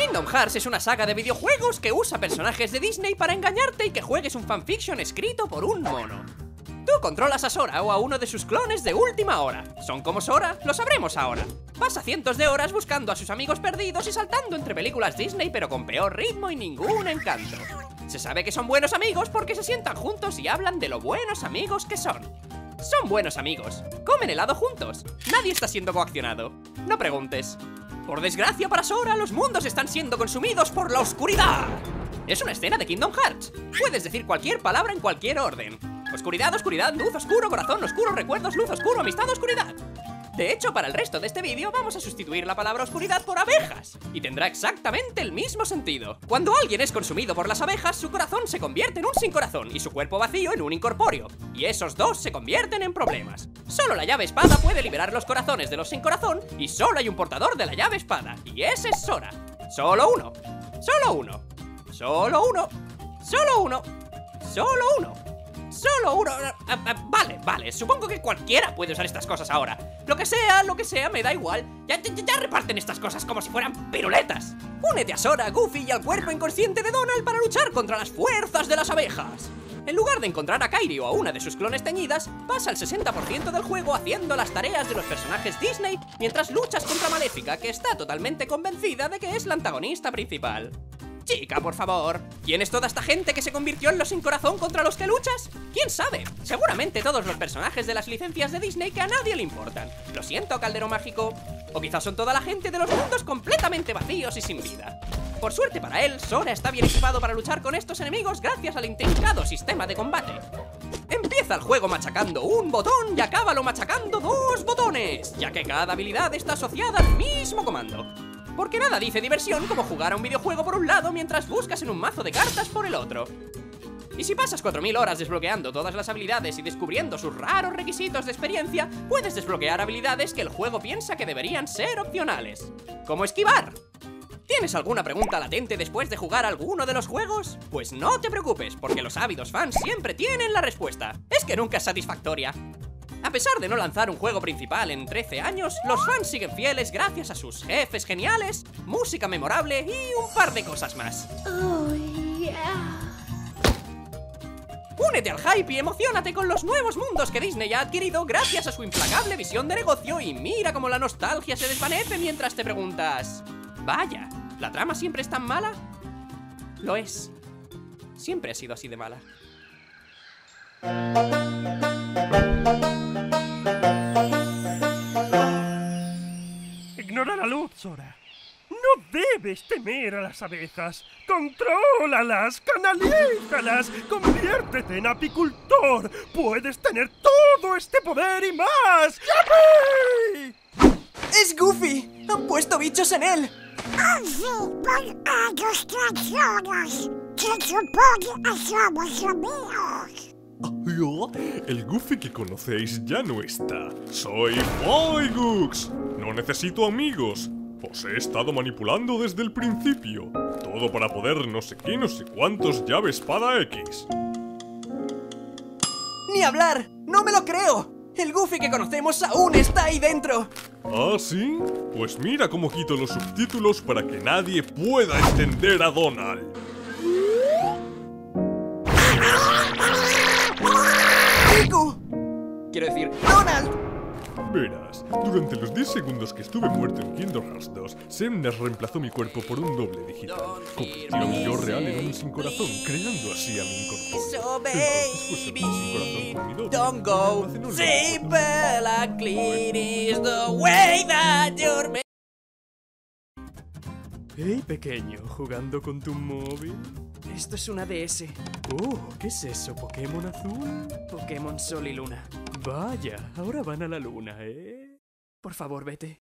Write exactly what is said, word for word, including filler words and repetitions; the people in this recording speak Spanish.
Kingdom Hearts es una saga de videojuegos que usa personajes de Disney para engañarte y que juegues un fanfiction escrito por un mono. Tú controlas a Sora o a uno de sus clones de última hora. ¿Son como Sora? Lo sabremos ahora. Pasa cientos de horas buscando a sus amigos perdidos y saltando entre películas Disney pero con peor ritmo y ningún encanto. Se sabe que son buenos amigos porque se sientan juntos y hablan de lo buenos amigos que son. Son buenos amigos. Comen helado juntos. Nadie está siendo coaccionado. No preguntes. Por desgracia para Sora, los mundos están siendo consumidos por la oscuridad. Es una escena de Kingdom Hearts. Puedes decir cualquier palabra en cualquier orden. Oscuridad, oscuridad, luz, oscuro, corazón, oscuro, recuerdos, luz, oscuro, amistad, oscuridad. De hecho, para el resto de este vídeo vamos a sustituir la palabra oscuridad por abejas. Y tendrá exactamente el mismo sentido. Cuando alguien es consumido por las abejas, su corazón se convierte en un sin corazón y su cuerpo vacío en un incorpóreo. Y esos dos se convierten en problemas. Solo la llave espada puede liberar los corazones de los sin corazón y solo hay un portador de la llave espada. Y ese es Sora. Solo uno. Solo uno. Solo uno. Solo uno. Solo uno. Solo uno... Ah, ah, vale, vale, supongo que cualquiera puede usar estas cosas ahora. Lo que sea, lo que sea, me da igual. Ya, ya, ya reparten estas cosas como si fueran piruletas. Únete a Sora, Goofy y al cuerpo inconsciente de Donald para luchar contra las fuerzas de las abejas. En lugar de encontrar a Kairi o a una de sus clones teñidas, pasa el sesenta por ciento del juego haciendo las tareas de los personajes Disney mientras luchas contra Maléfica, que está totalmente convencida de que es la antagonista principal. Chica, por favor, ¿quién es toda esta gente que se convirtió en los sin corazón contra los que luchas? ¿Quién sabe? Seguramente todos los personajes de las licencias de Disney que a nadie le importan. Lo siento, Caldero Mágico. O quizás son toda la gente de los mundos completamente vacíos y sin vida. Por suerte para él, Sora está bien equipado para luchar con estos enemigos gracias al intrincado sistema de combate. Empieza el juego machacando un botón y acábalo machacando dos botones, ya que cada habilidad está asociada al mismo comando. Porque nada dice diversión como jugar a un videojuego por un lado mientras buscas en un mazo de cartas por el otro. Y si pasas cuatro mil horas desbloqueando todas las habilidades y descubriendo sus raros requisitos de experiencia, puedes desbloquear habilidades que el juego piensa que deberían ser opcionales. ¿Cómo esquivar? ¿Tienes alguna pregunta latente después de jugar alguno de los juegos? Pues no te preocupes, porque los ávidos fans siempre tienen la respuesta. Es que nunca es satisfactoria. A pesar de no lanzar un juego principal en trece años, los fans siguen fieles gracias a sus jefes geniales, música memorable y un par de cosas más. Oh, yeah. Únete al hype y emociónate con los nuevos mundos que Disney ha adquirido gracias a su implacable visión de negocio y mira cómo la nostalgia se desvanece mientras te preguntas... Vaya, ¿la trama siempre es tan mala? Lo es. Siempre ha sido así de mala. Ignora la luz, Sora. No debes temer a las abejas. Contrólalas, canalízalas, conviértete en apicultor. Puedes tener todo este poder y más. ¡Yupi! ¡Es Goofy! ¡Han puesto bichos en él! Así por años tras horas, se supone que somos amigos. Yo, el Goofy que conocéis ya no está. Soy Boygooks. No necesito amigos. Os he estado manipulando desde el principio. Todo para poder no sé qué, no sé cuántos llave espada X. ¡Ni hablar! ¡No me lo creo! El Goofy que conocemos aún está ahí dentro. ¿Ah, sí? Pues mira cómo quito los subtítulos para que nadie pueda entender a Donald. ¡Riku! Quiero decir, ¡Donald! Verás, durante los diez segundos que estuve muerto en Kingdom Hearts dos, Xemnas reemplazó mi cuerpo por un doble digital. Convirtió a mi yo real en un sin corazón, creando así a mi incorpóreo. So Entonces fue ser un sin corazón con mi doble. Don't go, Almacenó el see recuerdo. Bella clean is the way that you're made. Hey, pequeño, ¿jugando con tu móvil? Esto es una D S. Oh, ¿qué es eso? ¿Pokémon azul? Pokémon Sol y Luna. Vaya, ahora van a la luna, ¿eh? Por favor, vete.